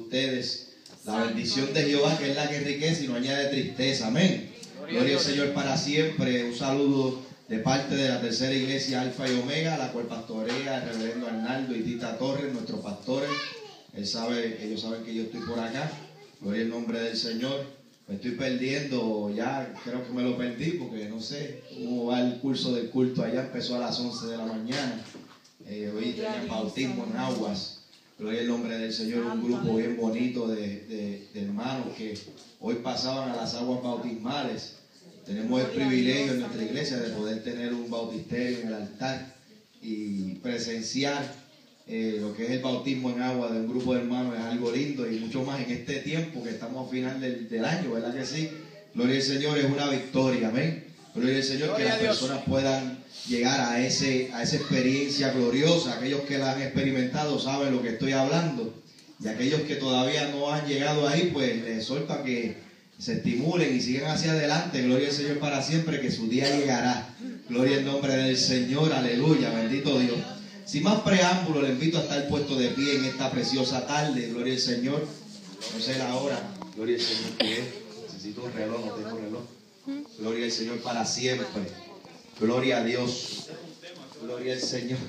ustedes la bendición de Jehová, que es la que enriquece y no añade tristeza. Amén. Gloria al Señor para siempre. Un saludo de parte de la tercera iglesia Alfa y Omega, la cual pastorea el reverendo Arnaldo y Tita Torres, nuestros pastores. Ellos saben que yo estoy por acá. Gloria al nombre del Señor. Me estoy perdiendo, ya creo que me lo perdí porque no sé cómo va el curso del culto. Allá empezó a las 11 de la mañana. Hoy tenía bautismo en Aguas. Gloria al nombre del Señor, un grupo bien bonito de hermanos que hoy pasaban a las aguas bautismales. Tenemos el privilegio en nuestra iglesia de poder tener un bautisterio en el altar y presenciar lo que es el bautismo en agua de un grupo de hermanos. Es algo lindo y mucho más en este tiempo que estamos a final del año, ¿verdad que sí? Gloria al Señor, es una victoria, amén. Gloria al Señor, que las personas puedan llegar a esa experiencia gloriosa. Aquellos que la han experimentado saben lo que estoy hablando, y aquellos que todavía no han llegado ahí, pues les exhorto a que se estimulen y sigan hacia adelante. Gloria al Señor para siempre, que su día llegará. Gloria al nombre del Señor, aleluya, bendito Dios. Sin más preámbulo, le invito a estar puesto de pie en esta preciosa tarde. Gloria al Señor. No sé la hora. Gloria al Señor, que es. Necesito un reloj, no tengo reloj. Gloria al Señor para siempre. Gloria a Dios. Gloria al Señor.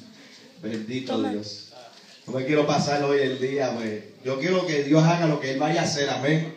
Bendito Dios. No me quiero pasar hoy el día, pues. Yo quiero que Dios haga lo que Él vaya a hacer, amén.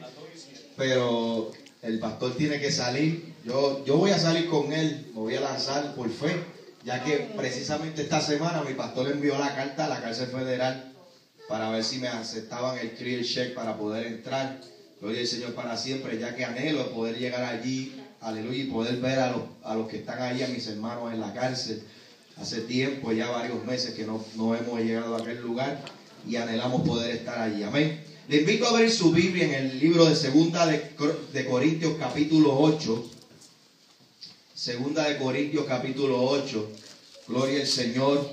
Pero el pastor tiene que salir. Yo voy a salir con él. Me voy a lanzar por fe, ya que precisamente esta semana mi pastor envió la carta a la cárcel federal para ver si me aceptaban el clear check para poder entrar. Gloria al Señor para siempre, ya que anhelo poder llegar allí, aleluya, y poder ver a los que están ahí, a mis hermanos en la cárcel. Hace tiempo, ya varios meses que no hemos llegado a aquel lugar y anhelamos poder estar allí, amén. Le invito a abrir su Biblia en el libro de Segunda de Corintios capítulo 8. Segunda de Corintios capítulo 8. Gloria al Señor.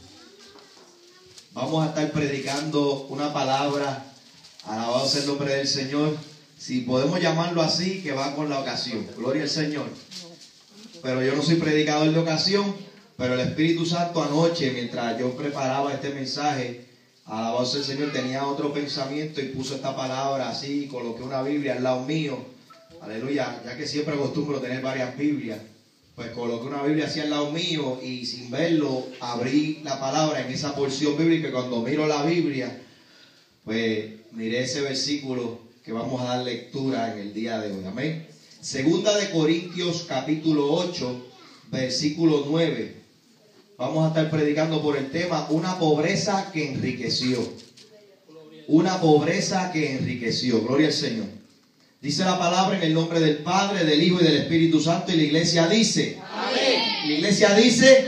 Vamos a estar predicando una palabra, alabado sea el nombre del Señor, si podemos llamarlo así, que va con la ocasión. Gloria al Señor. Pero yo no soy predicador de ocasión, pero el Espíritu Santo anoche, mientras yo preparaba este mensaje, alabado sea el Señor, tenía otro pensamiento y puso esta palabra así, coloqué una Biblia al lado mío, aleluya, ya que siempre acostumbro tener varias Biblias, pues coloqué una Biblia así al lado mío y sin verlo abrí la palabra en esa porción bíblica, y cuando miro la Biblia, pues miré ese versículo que vamos a dar lectura en el día de hoy, amén. Segunda de Corintios capítulo 8, versículo 9. Vamos a estar predicando por el tema una pobreza que enriqueció. Una pobreza que enriqueció. Gloria al Señor. Dice la palabra en el nombre del Padre, del Hijo y del Espíritu Santo. Y la iglesia dice. Amén. La iglesia dice.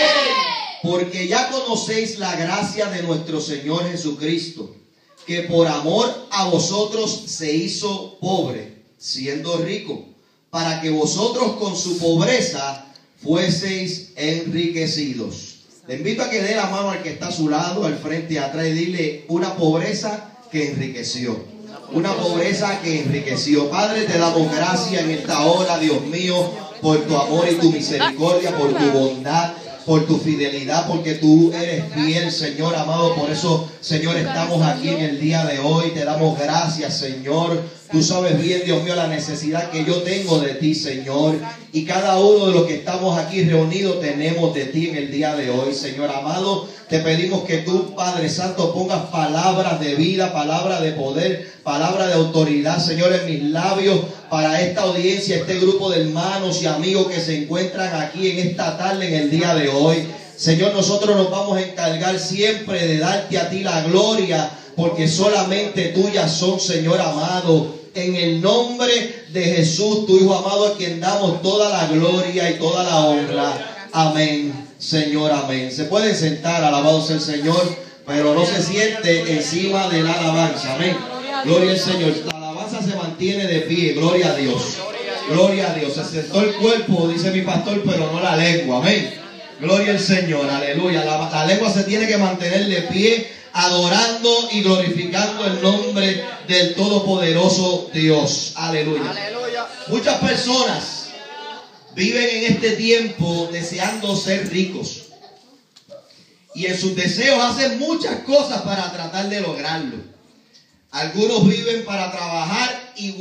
Amén. Porque ya conocéis la gracia de nuestro Señor Jesucristo, que por amor a vosotros se hizo pobre, siendo rico, para que vosotros con su pobreza fueseis enriquecidos. Le invito a que dé la mano al que está a su lado, al frente y atrás, y dile: una pobreza que enriqueció. Una pobreza que enriqueció. Padre, te damos gracias en esta hora, Dios mío, por tu amor y tu misericordia, por tu bondad, por tu fidelidad, porque tú eres fiel, Señor amado. Por eso, Señor, estamos aquí en el día de hoy. Te damos gracias, Señor. Tú sabes bien, Dios mío, la necesidad que yo tengo de ti, Señor. Y cada uno de los que estamos aquí reunidos tenemos de ti en el día de hoy, Señor amado. Te pedimos que tú, Padre Santo, pongas palabras de vida, palabras de poder, palabras de autoridad, Señor, en mis labios para esta audiencia, este grupo de hermanos y amigos que se encuentran aquí en esta tarde, en el día de hoy. Señor, nosotros nos vamos a encargar siempre de darte a ti la gloria, porque solamente tuyas son, Señor amado. En el nombre de Jesús, tu Hijo amado, a quien damos toda la gloria y toda la honra. Amén, Señor, amén. Se pueden sentar, alabado sea el Señor, pero no se siente encima de la alabanza. Amén. Gloria al Señor. La alabanza se mantiene de pie. Gloria a Dios. Gloria a Dios. Se sentó el cuerpo, dice mi pastor, pero no la lengua. Amén. Gloria al Señor. Aleluya. La lengua se tiene que mantener de pie, adorando y glorificando el nombre del todopoderoso Dios. Aleluya. Aleluya. Muchas personas viven en este tiempo deseando ser ricos, y en sus deseos hacen muchas cosas para tratar de lograrlo. Algunos viven para trabajar y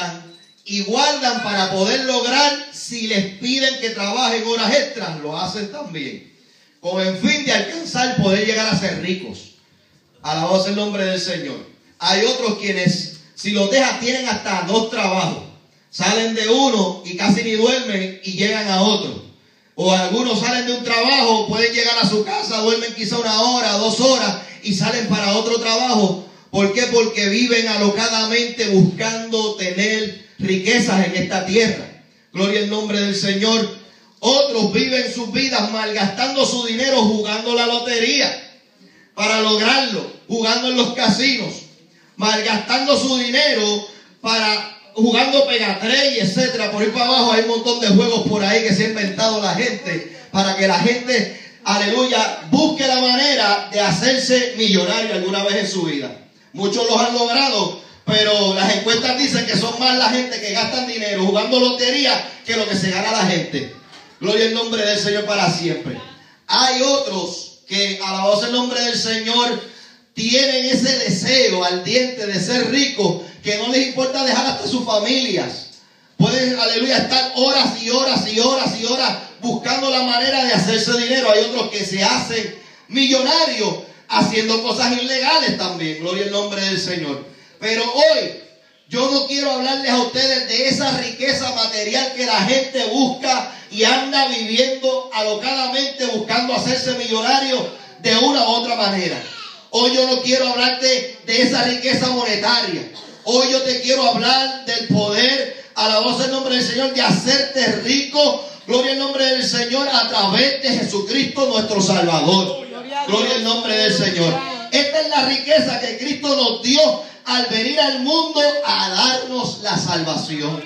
guardan para poder lograr, si les piden que trabajen horas extras, lo hacen también, con el fin de alcanzar poder llegar a ser ricos. Alabado sea el nombre del Señor. Hay otros quienes, si los dejas, tienen hasta 2 trabajos. Salen de uno y casi ni duermen y llegan a otro. O algunos salen de un trabajo, pueden llegar a su casa, duermen quizá 1 hora, 2 horas y salen para otro trabajo. ¿Por qué? Porque viven alocadamente buscando tener riquezas en esta tierra. Gloria al nombre del Señor. Otros viven sus vidas malgastando su dinero jugando la lotería para lograrlo, jugando en los casinos, malgastando su dinero jugando pegatrey, etcétera. Por ahí para abajo hay un montón de juegos por ahí que se ha inventado la gente para que la gente, aleluya, busque la manera de hacerse millonario alguna vez en su vida. Muchos los han logrado, pero las encuestas dicen que son más la gente que gastan dinero jugando lotería que lo que se gana la gente. Gloria al nombre del Señor para siempre. Hay otros que, alabado sea el nombre del Señor, tienen ese deseo ardiente de ser ricos, que no les importa dejar hasta sus familias. Pueden, aleluya, estar horas y horas y horas y horas buscando la manera de hacerse dinero. Hay otros que se hacen millonarios haciendo cosas ilegales también. Gloria al nombre del Señor. Pero hoy yo no quiero hablarles a ustedes de esa riqueza material que la gente busca y anda viviendo alocadamente buscando hacerse millonario de una u otra manera. Hoy yo no quiero hablarte de esa riqueza monetaria. Hoy yo te quiero hablar del poder, alabado el nombre del Señor, de hacerte rico. Gloria al nombre del Señor a través de Jesucristo nuestro Salvador. Gloria al nombre del Señor. Esta es la riqueza que Cristo nos dio al venir al mundo a darnos la salvación.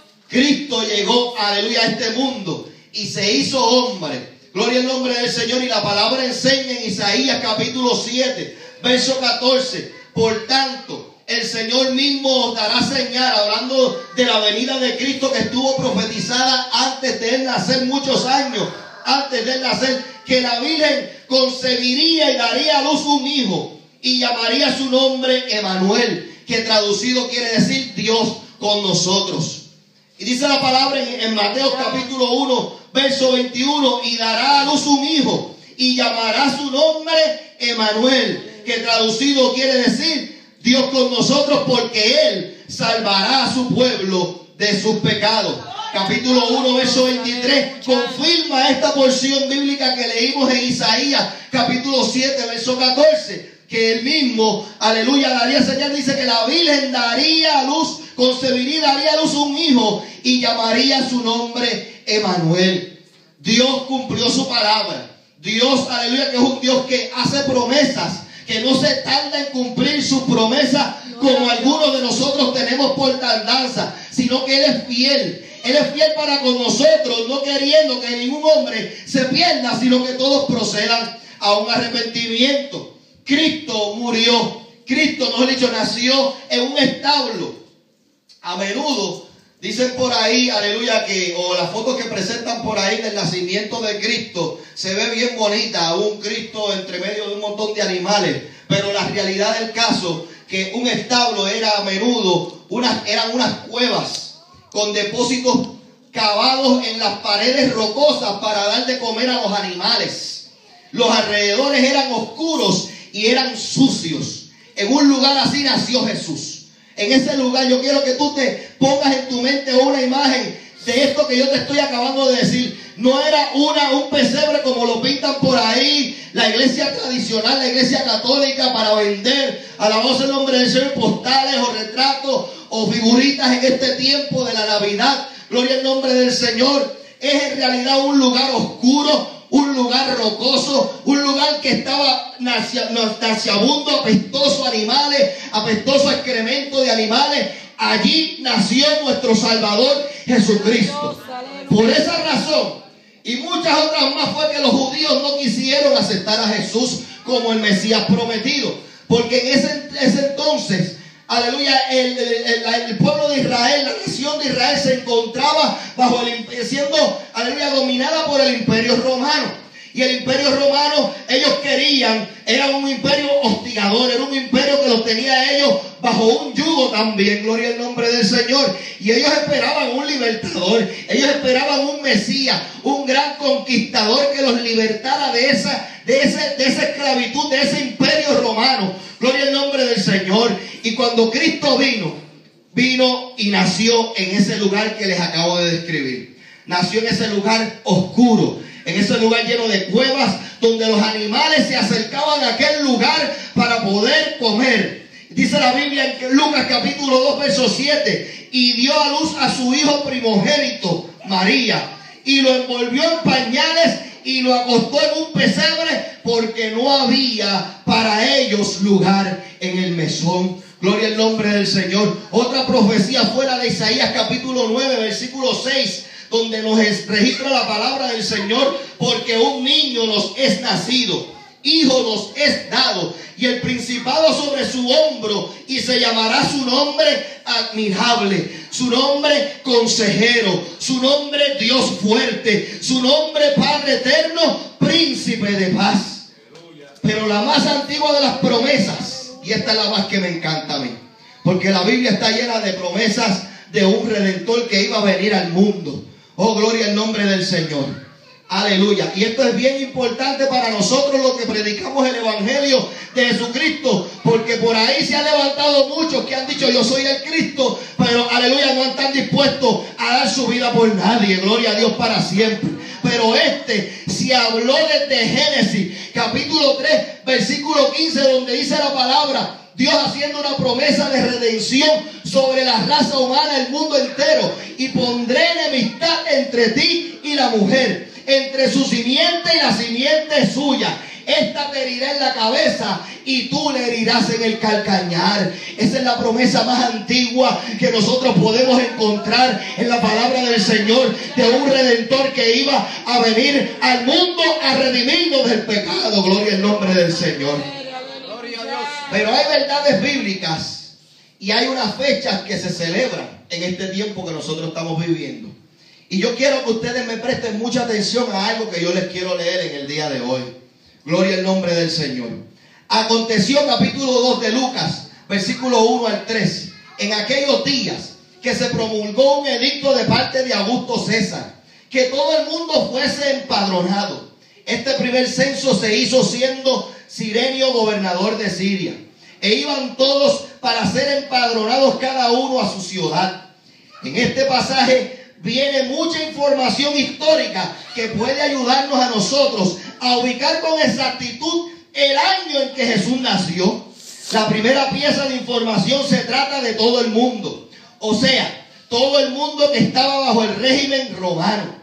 Cristo llegó, aleluya, a este mundo y se hizo hombre. Gloria al nombre del Señor. Y la palabra enseña en Isaías capítulo 7, verso 14. Por tanto, el Señor mismo os dará señal, hablando de la venida de Cristo que estuvo profetizada antes de él nacer, muchos años antes de él nacer, que la Virgen concebiría y daría a luz un hijo y llamaría su nombre Emanuel, que traducido quiere decir Dios con nosotros. Y dice la palabra en Mateo capítulo 1, verso 21, y dará a luz un hijo y llamará su nombre Emanuel, que traducido quiere decir Dios con nosotros, porque Él salvará a su pueblo de sus pecados. Capítulo 1, verso 23, confirma esta porción bíblica que leímos en Isaías, capítulo 7, verso 14, que Él mismo, aleluya, daría señal. Dice que la Virgen daría a luz, concebiría y daría a luz un hijo y llamaría su nombre Emanuel. Dios cumplió su palabra. Dios, aleluya, que es un Dios que hace promesas, que no se tarda en cumplir sus promesas como algunos de nosotros tenemos por tardanza, sino que Él es fiel. Él es fiel para con nosotros, no queriendo que ningún hombre se pierda, sino que todos procedan a un arrepentimiento. Cristo murió, Cristo, mejor dicho, nació en un establo. A menudo dicen por ahí, aleluya, o las fotos que presentan por ahí del nacimiento de Cristo, se ve bien bonita, un Cristo entre medio de un montón de animales. Pero la realidad del caso, que un establo era a menudo, eran unas cuevas con depósitos cavados en las paredes rocosas para dar de comer a los animales. Los alrededores eran oscuros y eran sucios. En un lugar así nació Jesús. En ese lugar yo quiero que tú te pongas en tu mente una imagen de esto que yo te estoy acabando de decir. No era un pesebre como lo pintan por ahí la iglesia tradicional, la iglesia católica, para vender, alabado el nombre del Señor, postales o retratos o figuritas en este tiempo de la Navidad. Gloria al nombre del Señor. Es en realidad un lugar oscuro, un lugar rocoso, un lugar que estaba nauseabundo, apestoso a animales, apestoso a excremento de animales. Allí nació nuestro Salvador Jesucristo. Por esa razón y muchas otras más fue que los judíos no quisieron aceptar a Jesús como el Mesías prometido, porque en ese entonces, aleluya, el pueblo de Israel, la nación de Israel se encontraba siendo, aleluya, dominada por el imperio romano. Y el imperio romano, ellos querían, era un imperio hostigador, era un imperio que los tenía a ellos bajo un yugo también, gloria al nombre del Señor. Y ellos esperaban un libertador, ellos esperaban un Mesías, un gran conquistador que los libertara de esa esclavitud, de ese imperio romano. Gloria al nombre del Señor. Y cuando Cristo vino y nació en ese lugar que les acabo de describir. Nació en ese lugar oscuro, en ese lugar lleno de cuevas, donde los animales se acercaban a aquel lugar para poder comer. Dice la Biblia en Lucas capítulo 2 verso 7, y dio a luz a su hijo primogénito, María, y lo envolvió en pañales y lo acostó en un pesebre, porque no había para ellos lugar en el mesón. Gloria al nombre del Señor. Otra profecía fuera de Isaías capítulo 9 versículo 6, donde nos registra la palabra del Señor, porque un niño nos es nacido, hijo nos es dado, y el principado sobre su hombro, y se llamará su nombre admirable, su nombre consejero, su nombre Dios fuerte, su nombre Padre eterno, príncipe de paz. Pero la más antigua de las promesas, y esta es la más que me encanta a mí, porque la Biblia está llena de promesas de un redentor que iba a venir al mundo. Oh, gloria al nombre del Señor. Aleluya. Y esto es bien importante para nosotros los que predicamos el Evangelio de Jesucristo, porque por ahí se han levantado muchos que han dicho yo soy el Cristo, pero aleluya, no están dispuestos a dar su vida por nadie. Gloria a Dios para siempre. Pero se habló desde Génesis capítulo 3 versículo 15, donde dice la palabra, Dios haciendo una promesa de redención sobre la raza humana, el mundo entero. Y pondré enemistad entre ti y la mujer, entre su simiente y la simiente suya. Esta te herirá en la cabeza y tú le herirás en el calcañar. Esa es la promesa más antigua que nosotros podemos encontrar en la palabra del Señor, de un redentor que iba a venir al mundo a redimirnos del pecado. Gloria al nombre del Señor. Pero hay verdades bíblicas y hay unas fechas que se celebran en este tiempo que nosotros estamos viviendo. Y yo quiero que ustedes me presten mucha atención a algo que yo les quiero leer en el día de hoy. Gloria al nombre del Señor. Aconteció, capítulo 2 de Lucas, versículo 1 al 3. En aquellos días que se promulgó un edicto de parte de Augusto César, que todo el mundo fuese empadronado. Este primer censo se hizo siendo Cirenio gobernador de Siria. E iban todos para ser empadronados cada uno a su ciudad. En este pasaje viene mucha información histórica que puede ayudarnos a nosotros a ubicar con exactitud el año en que Jesús nació. La primera pieza de información se trata de todo el mundo. O sea, todo el mundo que estaba bajo el régimen romano.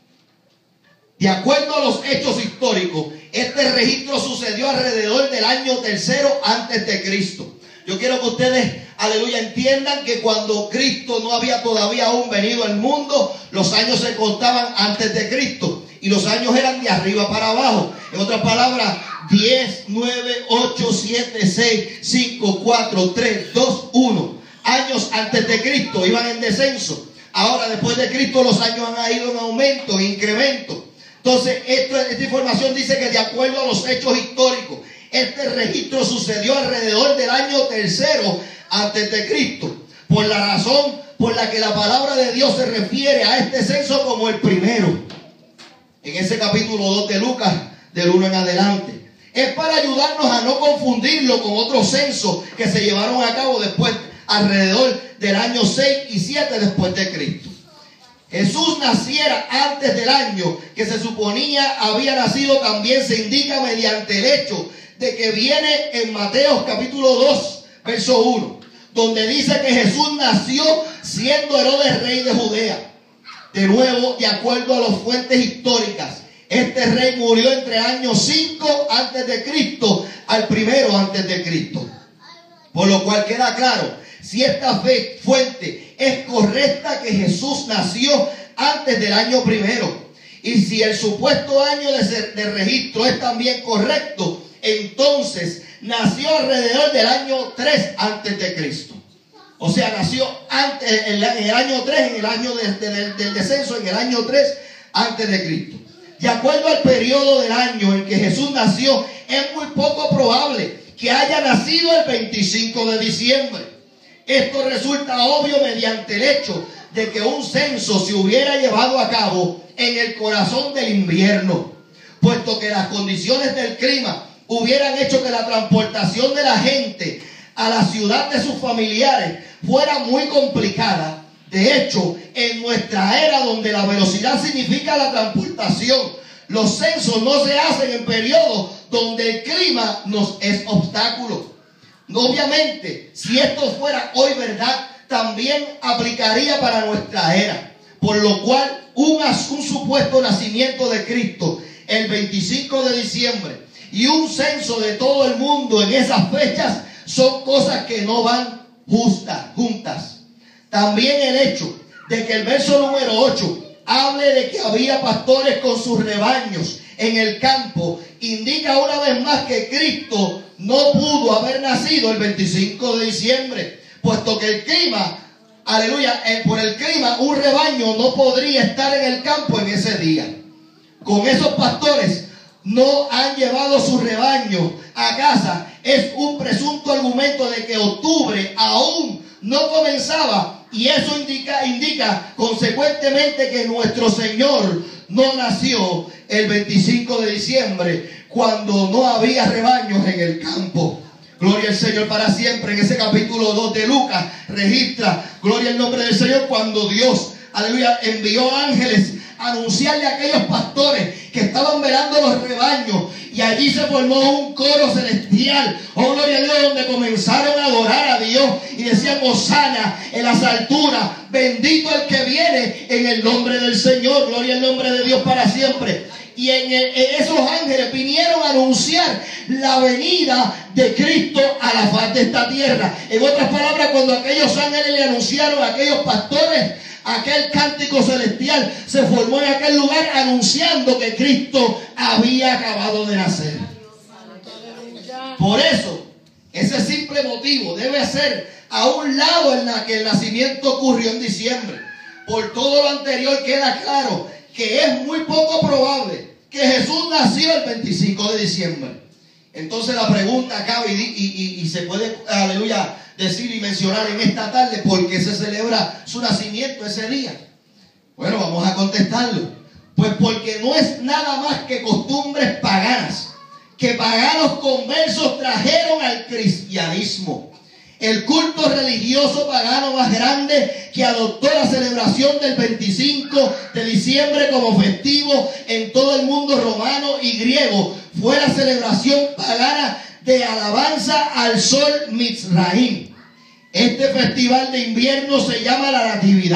De acuerdo a los hechos históricos, este registro sucedió alrededor del año 3 antes de Cristo. Yo quiero que ustedes, aleluya, entiendan que cuando Cristo no había todavía aún venido al mundo, los años se contaban antes de Cristo. Y los años eran de arriba para abajo. En otras palabras, 10, 9, 8, 7, 6, 5, 4, 3, 2, 1. Años antes de Cristo iban en descenso. Ahora, después de Cristo, los años han ido en aumento, en incremento. Entonces, esta información dice que de acuerdo a los hechos históricos, este registro sucedió alrededor del año 3 antes de Cristo. Por la razón por la que la palabra de Dios se refiere a este censo como el primero. En ese capítulo 2 de Lucas, del 1 en adelante. Es para ayudarnos a no confundirlo con otros censos que se llevaron a cabo después, alrededor del año 6 y 7 después de Cristo. Jesús naciera antes del año que se suponía había nacido también se indica mediante el hecho de que viene en Mateo capítulo 2, verso 1, donde dice que Jesús nació siendo Herodes rey de Judea. De nuevo, de acuerdo a las fuentes históricas, este rey murió entre años 5 antes de Cristo al 1 antes de Cristo. Por lo cual queda claro, si esta fuente es correcta, que Jesús nació antes del año 1. Y si el supuesto año de registro es también correcto, entonces nació alrededor del año 3 antes de Cristo. O sea, nació antes, en el año 3, en el año del descenso, en el año 3 antes de Cristo. De acuerdo al periodo del año en que Jesús nació, es muy poco probable que haya nacido el 25 de diciembre. Esto resulta obvio mediante el hecho de que un censo se hubiera llevado a cabo en el corazón del invierno, puesto que las condiciones del clima hubieran hecho que la transportación de la gente a la ciudad de sus familiares fuera muy complicada. De hecho, en nuestra era donde la velocidad significa la transportación, los censos no se hacen en periodos donde el clima nos es obstáculo. Obviamente, si esto fuera hoy verdad, también aplicaría para nuestra era, por lo cual un supuesto nacimiento de Cristo el 25 de diciembre y un censo de todo el mundo en esas fechas son cosas que no van juntas. También el hecho de que el verso número 8 hable de que había pastores con sus rebaños en el campo indica una vez más que Cristo no pudo haber nacido el 25 de diciembre, puesto que el clima, aleluya, por el clima un rebaño no podría estar en el campo en ese día. Con esos pastores no han llevado su rebaño a casa es un presunto argumento de que octubre aún no comenzaba, y eso indica consecuentemente que nuestro Señor no nació el 25 de diciembre cuando no había rebaños en el campo. Gloria al Señor para siempre. En ese capítulo 2 de Lucas registra, gloria al nombre del Señor, cuando Dios, aleluya, envió ángeles a anunciarle a aquellos pastores que estaban velando los rebaños, y allí se formó un coro celestial, oh gloria a Dios, donde comenzaron a adorar a Dios y decían: Hosana en las alturas, bendito el que viene en el nombre del Señor, gloria al nombre de Dios para siempre. Y en esos ángeles vinieron a anunciar la venida de Cristo a la faz de esta tierra. En otras palabras, cuando aquellos ángeles le anunciaron a aquellos pastores, aquel cántico celestial se formó en aquel lugar anunciando que Cristo había acabado de nacer. Por eso, ese simple motivo debe hacer a un lado en la que el nacimiento ocurrió en diciembre. Por todo lo anterior queda claro que es muy poco probable que Jesús nació el 25 de diciembre. Entonces la pregunta cabe y se puede, aleluya, decir y mencionar en esta tarde: ¿por qué se celebra su nacimiento ese día? Bueno, vamos a contestarlo. Pues porque no es nada más que costumbres paganas que paganos conversos trajeron al cristianismo. El culto religioso pagano más grande que adoptó la celebración del 25 de diciembre como festivo en todo el mundo romano y griego fue la celebración pagana de alabanza al sol Mizraim. Este festival de invierno se llama la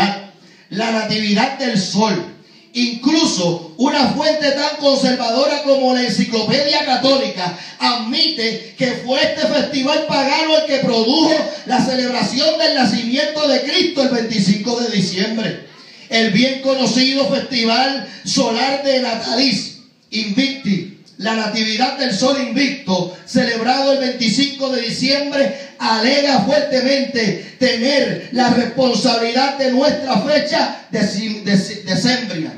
Natividad del Sol. Incluso una fuente tan conservadora como la Enciclopedia Católica admite que fue este festival pagano el que produjo la celebración del nacimiento de Cristo el 25 de diciembre. El bien conocido festival solar de Natalis Invicti, la Natividad del Sol Invicto, celebrado el 25 de diciembre, alega fuertemente tener la responsabilidad de nuestra fecha decembrina.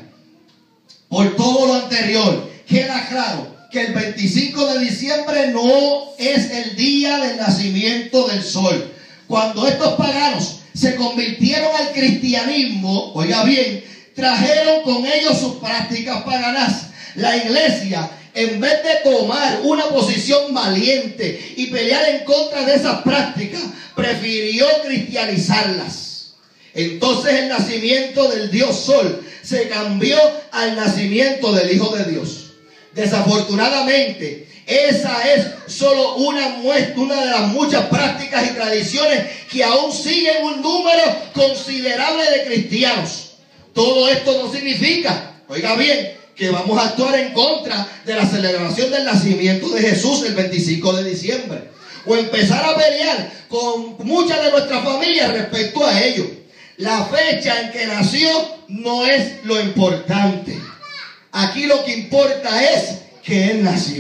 Por todo lo anterior, queda claro que el 25 de diciembre no es el día del nacimiento del sol. Cuando estos paganos se convirtieron al cristianismo, oiga bien, trajeron con ellos sus prácticas paganas. La iglesia, en vez de tomar una posición valiente y pelear en contra de esas prácticas, prefirió cristianizarlas. Entonces el nacimiento del Dios Sol se cambió al nacimiento del Hijo de Dios. Desafortunadamente, esa es solo una de las muchas prácticas y tradiciones que aún siguen un número considerable de cristianos. Todo esto no significa, oiga bien, que vamos a actuar en contra de la celebración del nacimiento de Jesús el 25 de diciembre, o empezar a pelear con muchas de nuestras familias respecto a ello. La fecha en que nació no es lo importante. Aquí lo que importa es que Él nació.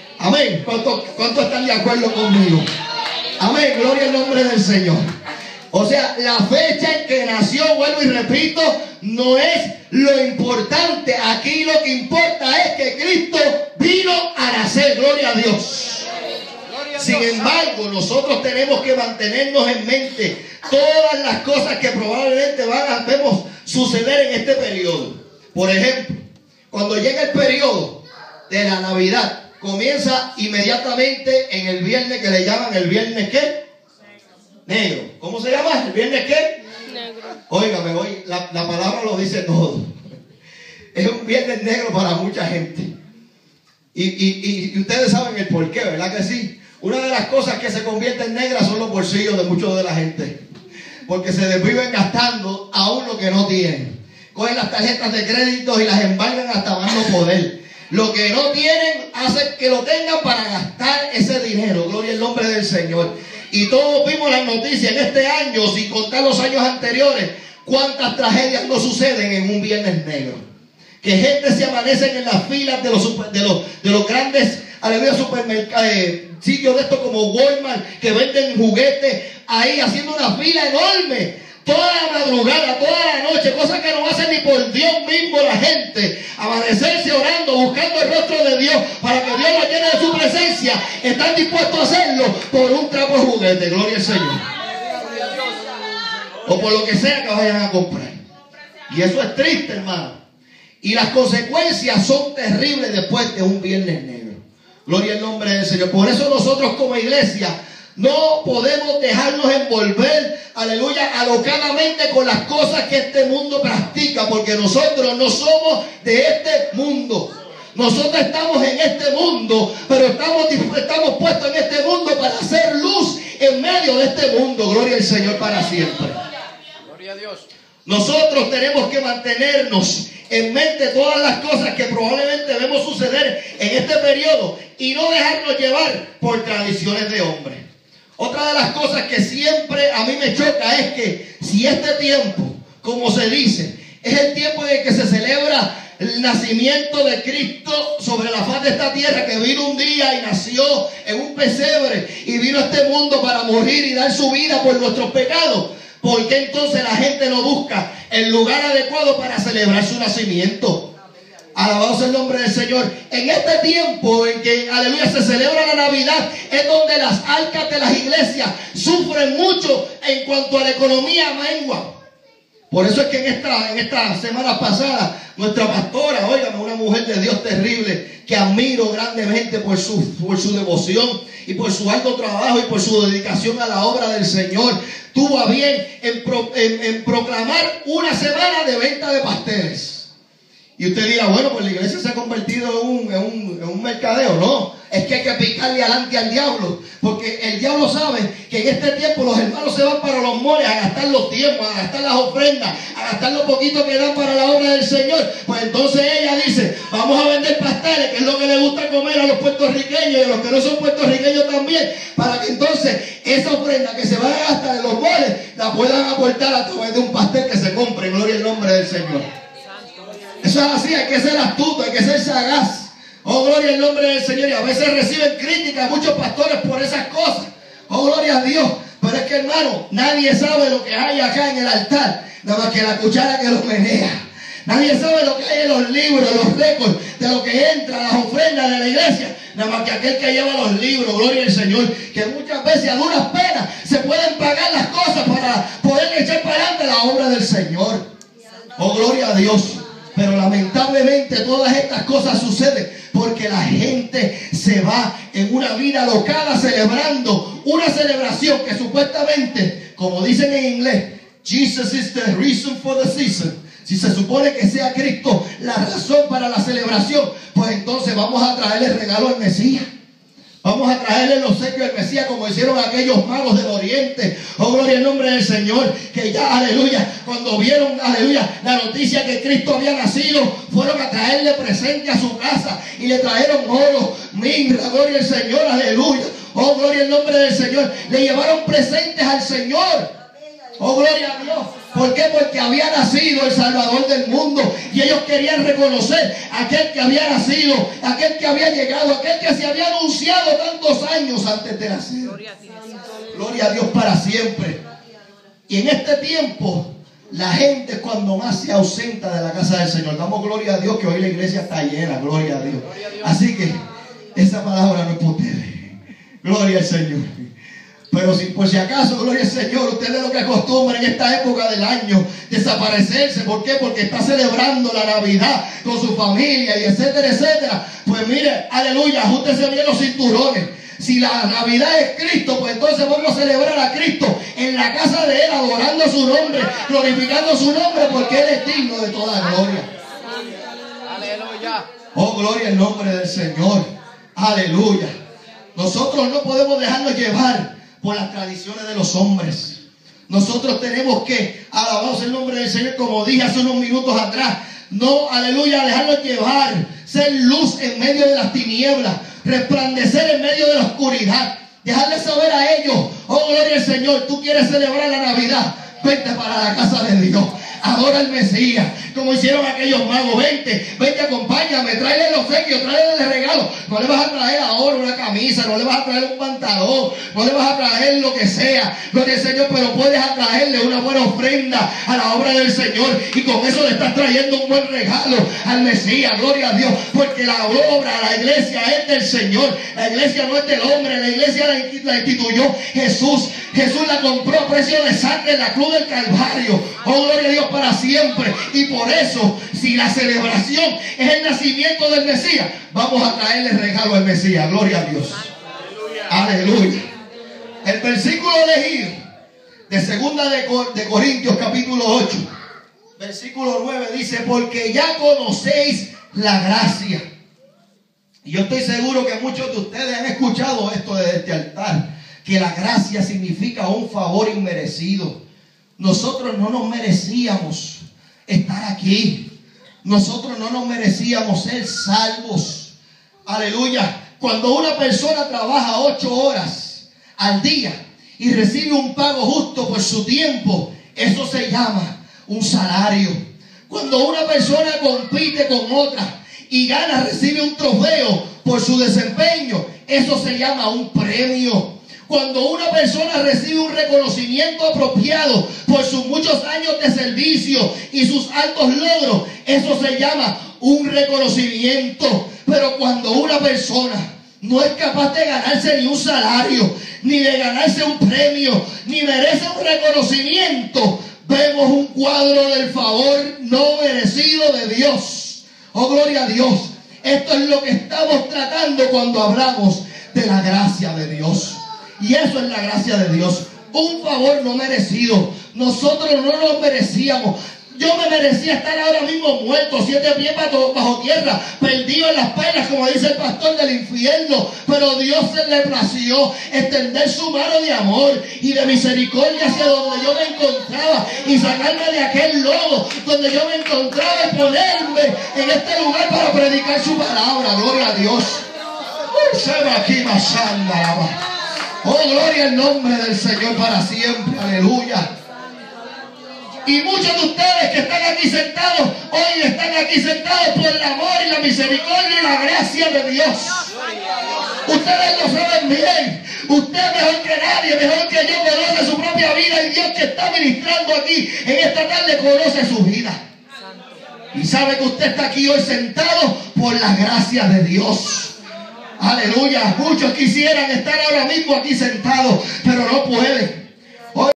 Amén. ¿Cuántos están de acuerdo conmigo? Amén. Gloria al nombre del Señor. O sea, la fecha en que nació, vuelvo y repito, no es lo importante. Aquí lo que importa es que Cristo vino a nacer. Gloria a Dios. Sin embargo, nosotros tenemos que mantenernos en mente todas las cosas que probablemente vemos suceder en este periodo. Por ejemplo, cuando llega el periodo de la Navidad, comienza inmediatamente en el viernes que le llaman el viernes ¿qué? Negro. ¿Cómo se llama? ¿El viernes qué? Negro. Óigame, la palabra lo dice todo. Es un viernes negro para mucha gente. Y ustedes saben el porqué, ¿verdad que sí? Una de las cosas que se convierten negras son los bolsillos de muchos de la gente. Porque se desviven gastando aún lo que no tienen. Cogen las tarjetas de crédito y las embargan hasta más no poder. Lo que no tienen hace que lo tengan para gastar ese dinero. Gloria al nombre del Señor. Y todos vimos las noticias en este año, sin contar los años anteriores, cuántas tragedias no suceden en un viernes negro. Que gente se amanecen en las filas de los grandes, aleluya, supermercados, sitios de estos como Walmart, que venden juguetes, ahí haciendo una fila enorme, toda la madrugada, toda la noche, cosas que no hacen ni por Dios mismo la gente, amanecerse orando, buscando el rostro de Dios, para que Dios lo llene de su presencia, están dispuestos a hacerlo por un trapo de juguete, gloria al Señor, o por lo que sea que vayan a comprar. Y eso es triste, hermano, y las consecuencias son terribles después de un viernes negro. Gloria al nombre del Señor. Por eso nosotros como iglesia no podemos dejarnos envolver, aleluya, alocadamente con las cosas que este mundo practica, porque nosotros no somos de este mundo. Nosotros estamos en este mundo, pero estamos puestos en este mundo para hacer luz en medio de este mundo. Gloria al Señor para siempre. Gloria a Dios. Nosotros tenemos que mantenernos en mente todas las cosas que probablemente vemos suceder en este periodo y no dejarnos llevar por tradiciones de hombres. Otra de las cosas que siempre a mí me choca es que si este tiempo, como se dice, es el tiempo en el que se celebra el nacimiento de Cristo sobre la faz de esta tierra, que vino un día y nació en un pesebre y vino a este mundo para morir y dar su vida por nuestros pecados, ¿por qué entonces la gente no busca el lugar adecuado para celebrar su nacimiento? Alabado sea el nombre del Señor. En este tiempo en que, aleluya, se celebra la Navidad, es donde las arcas de las iglesias sufren mucho en cuanto a la economía mengua. Por eso es que en esta semana pasada, nuestra pastora, óigame, una mujer de Dios terrible, que admiro grandemente por su devoción y por su alto trabajo y por su dedicación a la obra del Señor, tuvo a bien en proclamar una semana de venta de pasteles. Y usted dirá, bueno, pues la iglesia se ha convertido en un mercadeo. No, es que hay que picarle adelante al diablo, porque el diablo sabe que en este tiempo los hermanos se van para los moles a gastar los tiempos, a gastar las ofrendas, a gastar lo poquito que dan para la obra del Señor. Pues entonces ella dice, vamos a vender pasteles, que es lo que le gusta comer a los puertorriqueños y a los que no son puertorriqueños también, para que entonces esa ofrenda que se va a gastar en los moles la puedan aportar a través de un pastel que se compre. Gloria al nombre del Señor. Eso es así, hay que ser astuto, hay que ser sagaz. Oh, gloria al nombre del Señor. Y a veces reciben críticas muchos pastores por esas cosas. Oh, gloria a Dios. Pero es que, hermano, nadie sabe lo que hay acá en el altar, nada más que la cuchara que lo menea. Nadie sabe lo que hay en los libros, los récords, de lo que entra, las ofrendas de la iglesia, nada más que aquel que lleva los libros. Gloria al Señor. Que muchas veces a duras penas se pueden pagar las cosas para poder echar para adelante la obra del Señor. Oh, gloria a Dios. Pero lamentablemente todas estas cosas suceden porque la gente se va en una vida alocada celebrando una celebración que supuestamente, como dicen en inglés, Jesus is the reason for the season. Si se supone que sea Cristo la razón para la celebración, pues entonces vamos a traerle regalo al Mesías. Vamos a traerle los obsequios del Mesías como hicieron aquellos magos del oriente. Oh, gloria al nombre del Señor. Que ya, aleluya, cuando vieron, aleluya, la noticia que Cristo había nacido, fueron a traerle presente a su casa y le trajeron oro, mirra, gloria al Señor, aleluya. Oh, gloria al nombre del Señor. Le llevaron presentes al Señor. Oh, gloria a Dios. ¿Por qué? Porque había nacido el Salvador del mundo y ellos querían reconocer a aquel que había nacido, aquel que había llegado, aquel que se había anunciado tantos años antes de nacer. Gloria a Dios para siempre. Y en este tiempo, la gente es cuando más se ausenta de la casa del Señor. Damos gloria a Dios que hoy la iglesia está llena, gloria a Dios. Así que esa palabra no es para ustedes. Gloria al Señor. Pero si por si acaso, gloria al Señor, ustedes lo que acostumbran en esta época del año desaparecerse. ¿Por qué? Porque está celebrando la Navidad con su familia y etcétera, etcétera. Pues mire, aleluya, ajústese bien los cinturones. Si la Navidad es Cristo, pues entonces vamos a celebrar a Cristo en la casa de Él, adorando su nombre, glorificando su nombre, porque Él es digno de toda gloria. Aleluya. Oh, gloria al nombre del Señor. Aleluya. Nosotros no podemos dejarnos llevar por las tradiciones de los hombres. Nosotros tenemos que, alabamos el nombre del Señor, como dije hace unos minutos atrás, no, aleluya, dejarnos llevar, ser luz en medio de las tinieblas, resplandecer en medio de la oscuridad, dejarles saber a ellos, oh gloria al Señor, tú quieres celebrar la Navidad, vente para la casa de Dios, adora al Mesías, como hicieron aquellos magos, vente, acompáñame, tráele el obsequio, tráele el regalo. No le vas a traer ahora una camisa, no le vas a traer un pantalón, no le vas a traer lo que sea, gloria al Señor, pero puedes atraerle una buena ofrenda a la obra del Señor, y con eso le estás trayendo un buen regalo al Mesías, gloria a Dios, porque la obra, la iglesia es del Señor, la iglesia no es del hombre, la iglesia la instituyó Jesús. Jesús la compró a precio de sangre en la cruz del Calvario. Oh, gloria a Dios para siempre. Y por eso, si la celebración es el nacimiento del Mesías, vamos a traerle regalo al Mesías. Gloria a Dios. Aleluya. El versículo elegido de 2 de Corintios capítulo 8, versículo 9 dice: porque ya conocéis la gracia. Y yo estoy seguro que muchos de ustedes han escuchado esto desde este altar, que la gracia significa un favor inmerecido. Nosotros no nos merecíamos estar aquí. Nosotros no nos merecíamos ser salvos. Aleluya. Cuando una persona trabaja 8 horas al día y recibe un pago justo por su tiempo, eso se llama un salario. Cuando una persona compite con otra y gana, recibe un trofeo por su desempeño, eso se llama un premio. Cuando una persona recibe un reconocimiento apropiado por sus muchos años de servicio y sus altos logros, eso se llama un reconocimiento. Pero cuando una persona no es capaz de ganarse ni un salario, ni de ganarse un premio, ni merece un reconocimiento, vemos un cuadro del favor no merecido de Dios. Oh, gloria a Dios. Esto es lo que estamos tratando cuando hablamos de la gracia de Dios. Y eso es la gracia de Dios. Un favor no merecido. Nosotros no nos merecíamos. Yo me merecía estar ahora mismo muerto, 7 pies bajo tierra, perdido en las penas, como dice el pastor, del infierno. Pero Dios se le plació extender su mano de amor y de misericordia hacia donde yo me encontraba, y sacarme de aquel lodo donde yo me encontraba, y ponerme en este lugar para predicar su palabra. Gloria a Dios. Oh, gloria al nombre del Señor para siempre. Aleluya. Y muchos de ustedes que están aquí sentados, hoy están aquí sentados por el amor y la misericordia y la gracia de Dios. Ustedes lo saben bien. Usted mejor que nadie, mejor que yo, conoce su propia vida, y Dios que está ministrando aquí en esta tarde conoce su vida. Y sabe que usted está aquí hoy sentado por la gracia de Dios. Aleluya. Muchos quisieran estar ahora mismo aquí sentados, pero no pueden.